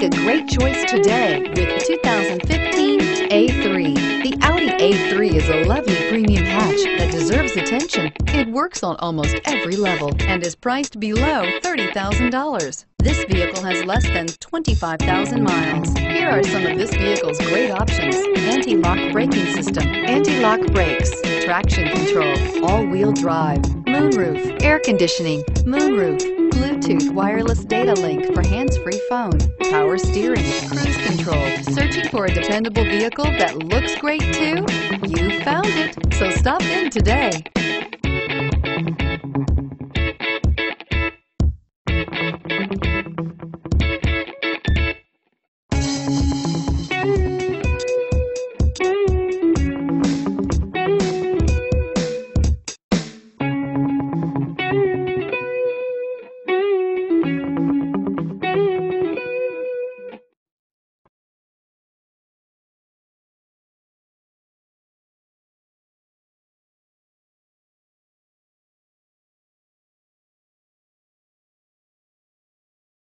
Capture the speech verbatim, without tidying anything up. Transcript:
Make a great choice today with the two thousand fifteen A three. The Audi A three is a lovely premium hatch that deserves attention. It works on almost every level and is priced below thirty thousand dollars. This vehicle has less than twenty-five thousand miles. Here are some of this vehicle's great options: anti-lock braking system, anti-lock brakes, traction control, all-wheel drive, moonroof, air conditioning, moonroof, Bluetooth wireless data link for hands-free phone, power steering, cruise control. Searching for a dependable vehicle that looks great too? You found it, so stop in today.